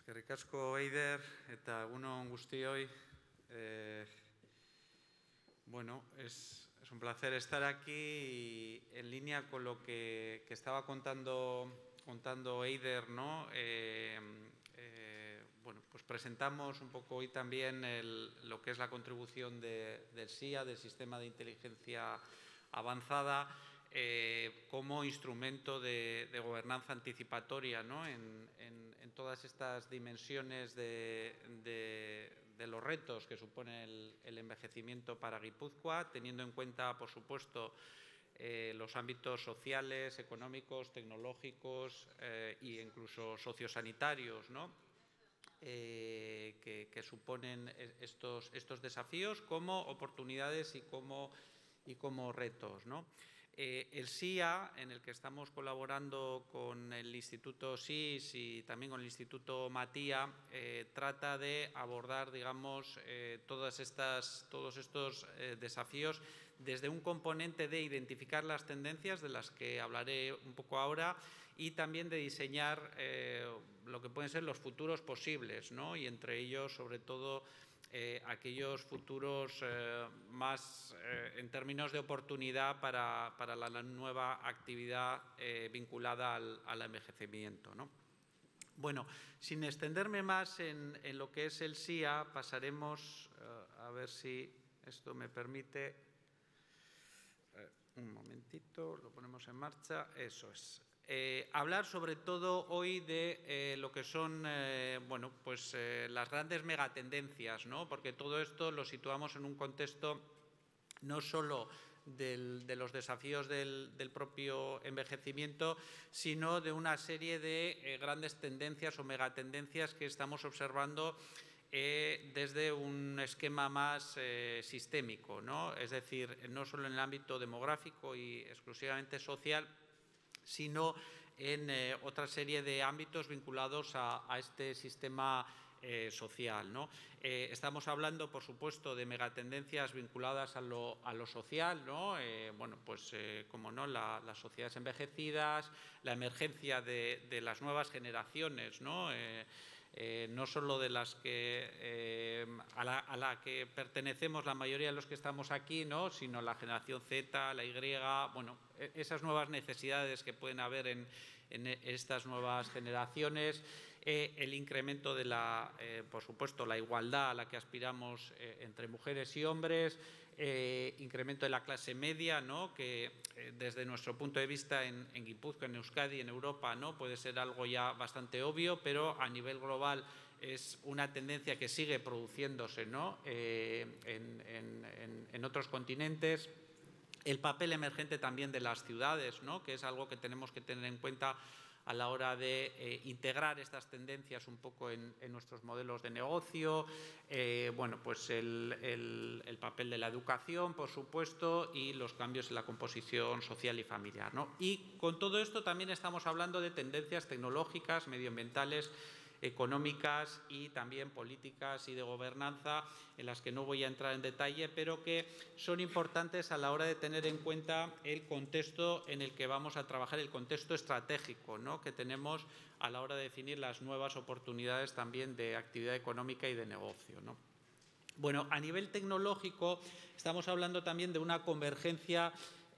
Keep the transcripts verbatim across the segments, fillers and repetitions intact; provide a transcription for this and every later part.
Eskerrik asko, Eider, eta egun on guztioi. Eh, bueno, es, es un placer estar aquí y en línea con lo que, que estaba contando, contando Eider, ¿no? Eh, eh, bueno, pues presentamos un poco hoy también el, lo que es la contribución de, del S I A, del Sistema de Inteligencia Avanzada, Eh, como instrumento de, de gobernanza anticipatoria, ¿no? en, en, en todas estas dimensiones de, de, de los retos que supone el, el envejecimiento para Guipúzcoa, teniendo en cuenta, por supuesto, eh, los ámbitos sociales, económicos, tecnológicos e eh, incluso sociosanitarios, ¿no? eh, que, que suponen estos, estos desafíos como oportunidades y como, y como retos, ¿no? Eh, el S I A, en el que estamos colaborando con el Instituto S I S y también con el Instituto Matía, eh, trata de abordar, digamos, eh, todas estas, todos estos eh, desafíos desde un componente de identificar las tendencias, de las que hablaré un poco ahora, y también de diseñar eh, lo que pueden ser los futuros posibles, ¿no? Y entre ellos, sobre todo, Eh, aquellos futuros eh, más eh, en términos de oportunidad para, para la, la nueva actividad eh, vinculada al, al envejecimiento, ¿no? Bueno, sin extenderme más en, en lo que es el S I A, pasaremos, eh, a ver si esto me permite, eh, un momentito, lo ponemos en marcha, eso es. Eh, hablar sobre todo hoy de eh, lo que son eh, bueno, pues, eh, las grandes megatendencias, ¿no? Porque todo esto lo situamos en un contexto no solo del, de los desafíos del, del propio envejecimiento, sino de una serie de eh, grandes tendencias o megatendencias que estamos observando Eh, desde un esquema más eh, sistémico, ¿no? Es decir, no solo en el ámbito demográfico y exclusivamente social, sino en eh, otra serie de ámbitos vinculados a, a este sistema eh, social, ¿no? Eh, estamos hablando, por supuesto, de megatendencias vinculadas a lo, a lo social, ¿no? Eh, bueno, pues, eh, como no, la, las sociedades envejecidas, la emergencia de, de las nuevas generaciones, ¿no? Eh, Eh, no solo de las que eh, a, la, a la que pertenecemos la mayoría de los que estamos aquí, ¿no? Sino la generación Z, la Y, bueno, esas nuevas necesidades que pueden haber en, en estas nuevas generaciones, eh, el incremento de la, eh, por supuesto, la igualdad a la que aspiramos eh, entre mujeres y hombres, eh, incremento de la clase media, ¿no? Que eh, desde nuestro punto de vista en, en Guipúzcoa, en Euskadi, en Europa, ¿no? Puede ser algo ya bastante obvio, pero a nivel global es una tendencia que sigue produciéndose, ¿no? eh, en, en, en otros continentes. El papel emergente también de las ciudades, ¿no? Que es algo que tenemos que tener en cuenta a la hora de eh, integrar estas tendencias un poco en, en nuestros modelos de negocio, eh, bueno, pues el, el, el papel de la educación, por supuesto, y los cambios en la composición social y familiar, ¿no? Y con todo esto también estamos hablando de tendencias tecnológicas, medioambientales, económicas y también políticas y de gobernanza, en las que no voy a entrar en detalle, pero que son importantes a la hora de tener en cuenta el contexto en el que vamos a trabajar, el contexto estratégico, ¿no? Que tenemos a la hora de definir las nuevas oportunidades también de actividad económica y de negocio, ¿no? Bueno, a nivel tecnológico estamos hablando también de una convergencia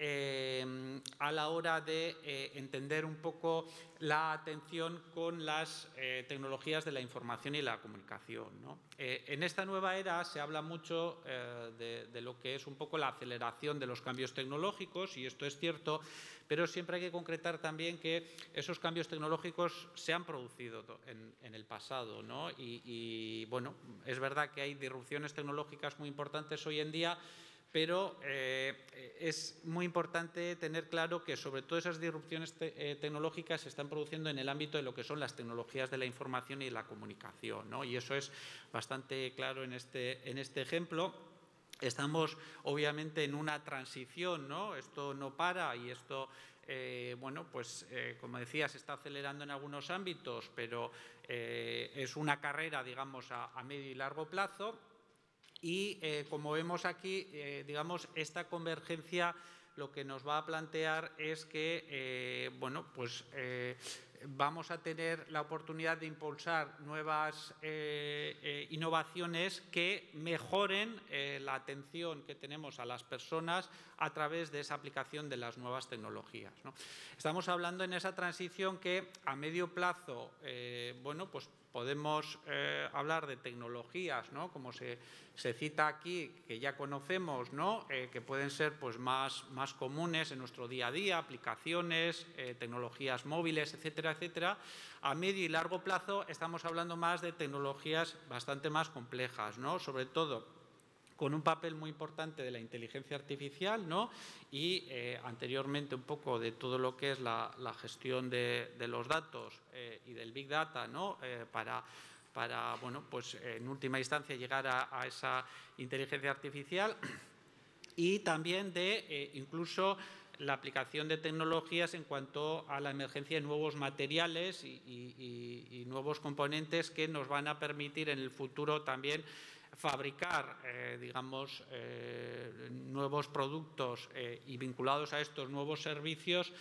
Eh, a la hora de eh, entender un poco la atención con las eh, tecnologías de la información y la comunicación, ¿no? Eh, en esta nueva era se habla mucho eh, de, de lo que es un poco la aceleración de los cambios tecnológicos, y esto es cierto, pero siempre hay que concretar también que esos cambios tecnológicos se han producido en, en el pasado, ¿no? Y, y bueno, es verdad que hay disrupciones tecnológicas muy importantes hoy en día, pero eh, es muy importante tener claro que sobre todo esas disrupciones te eh, tecnológicas se están produciendo en el ámbito de lo que son las tecnologías de la información y la comunicación, ¿no? Y eso es bastante claro en este, en este ejemplo. Estamos obviamente en una transición, ¿no? Esto no para y esto, eh, bueno, pues eh, como decía, se está acelerando en algunos ámbitos, pero eh, es una carrera, digamos, a, a medio y largo plazo. Y, eh, como vemos aquí, eh, digamos, esta convergencia lo que nos va a plantear es que, eh, bueno, pues, eh, vamos a tener la oportunidad de impulsar nuevas eh, eh, innovaciones que mejoren eh, la atención que tenemos a las personas a través de esa aplicación de las nuevas tecnologías, ¿no? Estamos hablando en esa transición que a medio plazo, eh, bueno, pues podemos eh, hablar de tecnologías, ¿no?, como se, se cita aquí, que ya conocemos, ¿no?, eh, que pueden ser pues, más, más comunes en nuestro día a día, aplicaciones, eh, tecnologías móviles, etcétera, etcétera. A medio y largo plazo estamos hablando más de tecnologías bastante más complejas, ¿no?, sobre todo con un papel muy importante de la inteligencia artificial, ¿no?, y eh, anteriormente un poco de todo lo que es la, la gestión de, de los datos eh, y del Big Data, ¿no?, eh, para, para, bueno, pues en última instancia llegar a, a esa inteligencia artificial, y también de eh, incluso la aplicación de tecnologías en cuanto a la emergencia de nuevos materiales y, y, y, y nuevos componentes que nos van a permitir en el futuro también fabricar, eh, digamos, eh, nuevos productos eh, y vinculados a estos nuevos servicios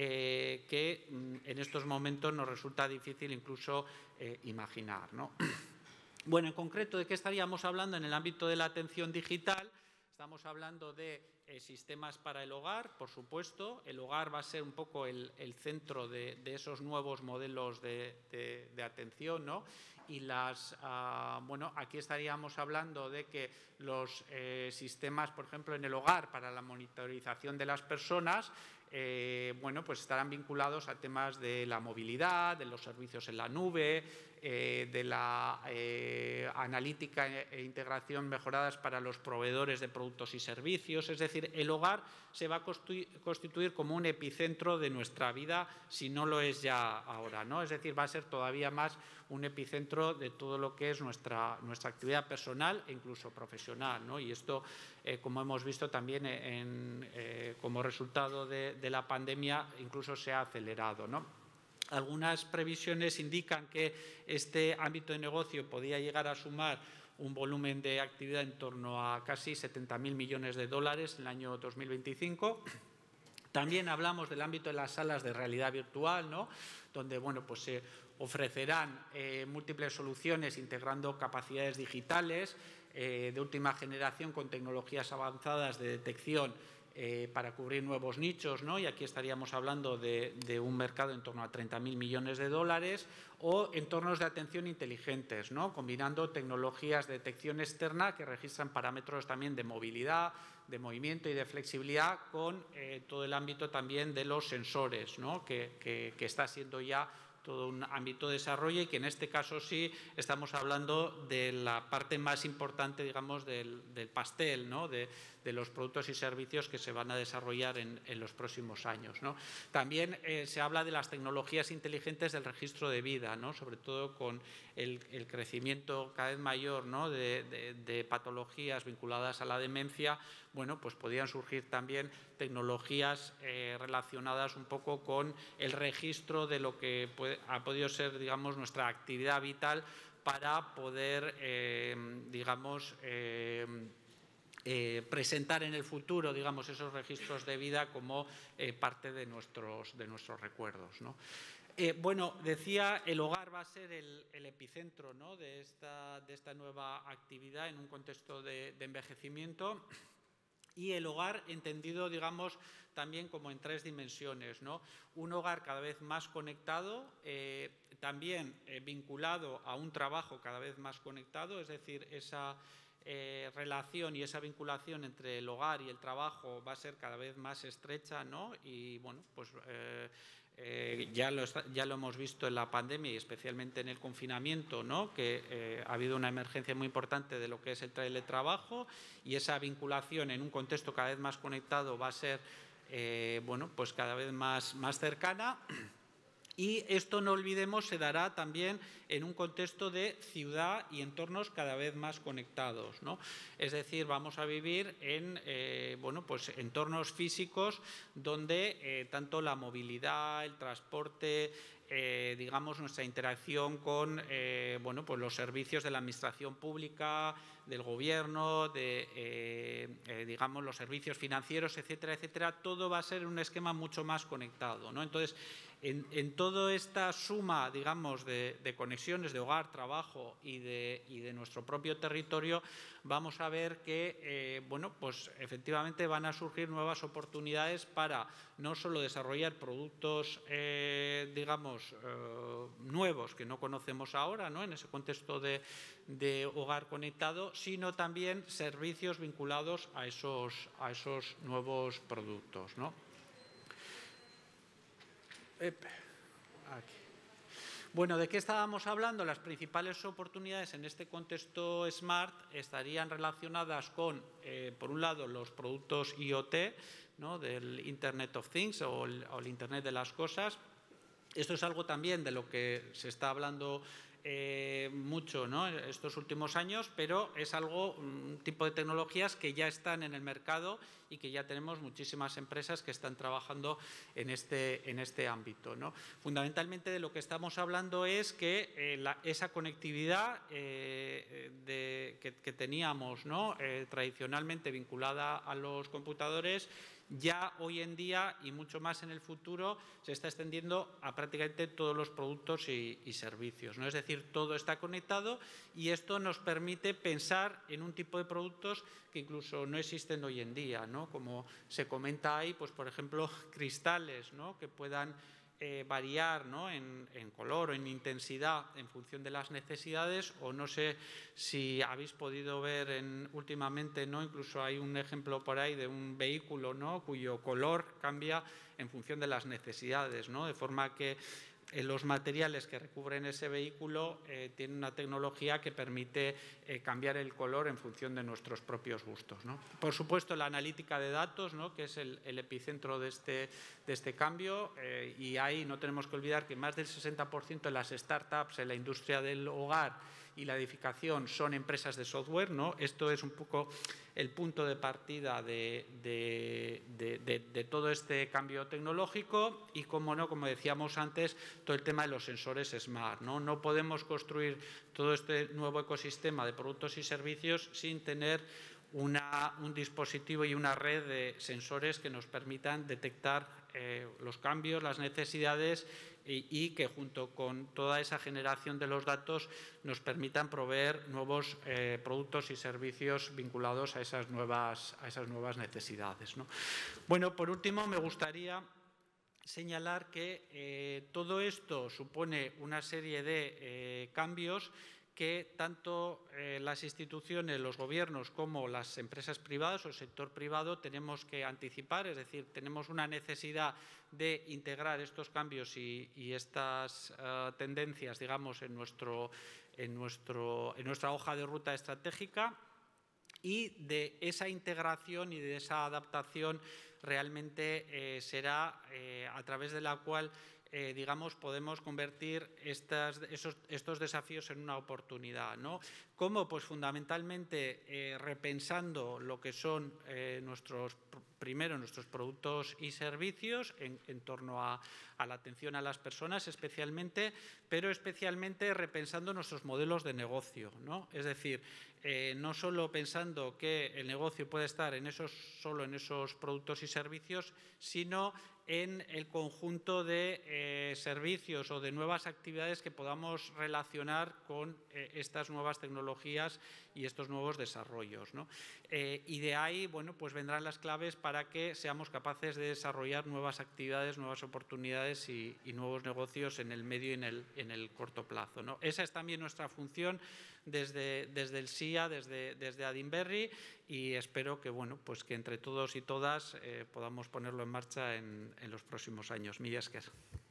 eh, que en estos momentos nos resulta difícil incluso eh, imaginar, ¿no? Bueno, en concreto, ¿de qué estaríamos hablando en el ámbito de la atención digital? Estamos hablando de eh, sistemas para el hogar, por supuesto. El hogar va a ser un poco el, el centro de, de esos nuevos modelos de, de, de atención, ¿no? Y las, uh, bueno, aquí estaríamos hablando de que los eh, sistemas, por ejemplo, en el hogar para la monitorización de las personas, eh, bueno, pues estarán vinculados a temas de la movilidad, de los servicios en la nube, eh, de la eh, analítica e integración mejoradas para los proveedores de productos y servicios. Es decir, el hogar se va a constituir como un epicentro de nuestra vida, si no lo es ya ahora, ¿no? Es decir, va a ser todavía más un epicentro de todo lo que es nuestra, nuestra actividad personal e incluso profesional, ¿no? Y esto, eh, como hemos visto también en, eh, como resultado de, de la pandemia, incluso se ha acelerado, ¿no? Algunas previsiones indican que este ámbito de negocio podría llegar a sumar un volumen de actividad en torno a casi setenta mil millones de dólares en el año dos mil veinticinco. También hablamos del ámbito de las salas de realidad virtual, ¿no?, donde, bueno, pues se ofrecerán eh, múltiples soluciones integrando capacidades digitales eh, de última generación con tecnologías avanzadas de detección eh, para cubrir nuevos nichos, ¿no? Y aquí estaríamos hablando de, de un mercado en torno a treinta mil millones de dólares, o entornos de atención inteligentes, ¿no?, combinando tecnologías de detección externa que registran parámetros también de movilidad, de movimiento y de flexibilidad, con eh, todo el ámbito también de los sensores, ¿no?, que, que, que está siendo ya todo un ámbito de desarrollo, y que en este caso sí estamos hablando de la parte más importante, digamos, del, del pastel, ¿no?, de, de los productos y servicios que se van a desarrollar en, en los próximos años, ¿no? También eh, se habla de las tecnologías inteligentes del registro de vida, ¿no?, sobre todo con el, el crecimiento cada vez mayor, ¿no?, de, de, de patologías vinculadas a la demencia. Bueno, pues podrían surgir también tecnologías eh, relacionadas un poco con el registro de lo que puede, ha podido ser, digamos, nuestra actividad vital para poder, eh, digamos, eh, eh, presentar en el futuro, digamos, esos registros de vida como eh, parte de nuestros, de nuestros recuerdos, ¿no? Eh, bueno, decía, el hogar va a ser el, el epicentro, ¿no?, de, esta, de esta nueva actividad en un contexto de, de envejecimiento. Y el hogar entendido, digamos, también como en tres dimensiones, ¿no? Un hogar cada vez más conectado, eh, también eh, vinculado a un trabajo cada vez más conectado, es decir, esa eh, relación y esa vinculación entre el hogar y el trabajo va a ser cada vez más estrecha, ¿no? Y, bueno, pues eh, eh, ya, lo, ya lo hemos visto en la pandemia y especialmente en el confinamiento, ¿no?, que eh, ha habido una emergencia muy importante de lo que es el teletrabajo, y esa vinculación en un contexto cada vez más conectado va a ser, eh, bueno, pues cada vez más, más cercana. Y esto, no olvidemos, se dará también en un contexto de ciudad y entornos cada vez más conectados, ¿no? Es decir, vamos a vivir en eh, bueno, pues entornos físicos donde eh, tanto la movilidad, el transporte, eh, digamos, nuestra interacción con eh, bueno, pues los servicios de la administración pública, del gobierno, de eh, eh, digamos, los servicios financieros, etcétera, etcétera, todo va a ser un esquema mucho más conectado, ¿no? Entonces, En, en toda esta suma, digamos, de, de conexiones de hogar, trabajo y de, y de nuestro propio territorio, vamos a ver que, eh, bueno, pues efectivamente van a surgir nuevas oportunidades para no solo desarrollar productos, eh, digamos, eh, nuevos que no conocemos ahora, ¿no?, en ese contexto de, de hogar conectado, sino también servicios vinculados a esos, a esos nuevos productos, ¿no? Aquí. Bueno, ¿de qué estábamos hablando? Las principales oportunidades en este contexto Smart estarían relacionadas con, eh, por un lado, los productos I O T, ¿no?, del Internet of Things o el, o el Internet de las cosas. Esto es algo también de lo que se está hablando eh, mucho, ¿no?, estos últimos años, pero es algo, un tipo de tecnologías que ya están en el mercado y que ya tenemos muchísimas empresas que están trabajando en este, en este ámbito, ¿no? Fundamentalmente de lo que estamos hablando es que eh, la, esa conectividad eh, de, que, que teníamos, ¿no?, eh, tradicionalmente vinculada a los computadores, ya hoy en día y mucho más en el futuro se está extendiendo a prácticamente todos los productos y, y servicios, ¿no? Es decir, todo está conectado y esto nos permite pensar en un tipo de productos que incluso no existen hoy en día, ¿no? Como se comenta ahí, pues por ejemplo, cristales, ¿no?, que puedan Eh, variar, ¿no?, en, en color o en intensidad en función de las necesidades, o no sé si habéis podido ver en, últimamente, ¿no?, incluso hay un ejemplo por ahí de un vehículo, ¿no?, cuyo color cambia en función de las necesidades, ¿no?, de forma que eh, los materiales que recubren ese vehículo eh, tienen una tecnología que permite eh, cambiar el color en función de nuestros propios gustos, ¿no? Por supuesto, la analítica de datos, ¿no?, que es el, el epicentro de este, de este cambio, eh, y ahí no tenemos que olvidar que más del sesenta por ciento de las startups en la industria del hogar y la edificación son empresas de software, ¿no? Esto es un poco el punto de partida de, de, de, de, de todo este cambio tecnológico y, como no, como decíamos antes, todo el tema de los sensores Smart, ¿no? No podemos construir todo este nuevo ecosistema de productos y servicios sin tener Una, un dispositivo y una red de sensores que nos permitan detectar eh, los cambios, las necesidades y, y que junto con toda esa generación de los datos nos permitan proveer nuevos eh, productos y servicios vinculados a esas nuevas, a esas nuevas necesidades, ¿no? Bueno, por último, me gustaría señalar que eh, todo esto supone una serie de eh, cambios que tanto eh, las instituciones, los gobiernos, como las empresas privadas o el sector privado tenemos que anticipar, es decir, tenemos una necesidad de integrar estos cambios y, y estas uh, tendencias, digamos, en, nuestro, en, nuestro, en nuestra hoja de ruta estratégica, y de esa integración y de esa adaptación realmente eh, será eh, a través de la cual Eh, digamos, podemos convertir estas, esos, estos desafíos en una oportunidad, ¿no? ¿Cómo? Pues fundamentalmente eh, repensando lo que son eh, nuestros, primero, nuestros productos y servicios en, en torno a, a la atención a las personas especialmente, pero especialmente repensando nuestros modelos de negocio, ¿no? Es decir, eh, no solo pensando que el negocio puede estar en esos, solo en esos productos y servicios, sino en el conjunto de eh, servicios o de nuevas actividades que podamos relacionar con eh, estas nuevas tecnologías y estos nuevos desarrollos, ¿no? Eh, y de ahí, bueno, pues vendrán las claves para que seamos capaces de desarrollar nuevas actividades, nuevas oportunidades y, y nuevos negocios en el medio y en el, en el corto plazo, ¿no? Esa es también nuestra función desde, desde el S I A, desde, desde Adinberri, y espero que, bueno, pues que entre todos y todas eh, podamos ponerlo en marcha en, en los próximos años. Mila esker.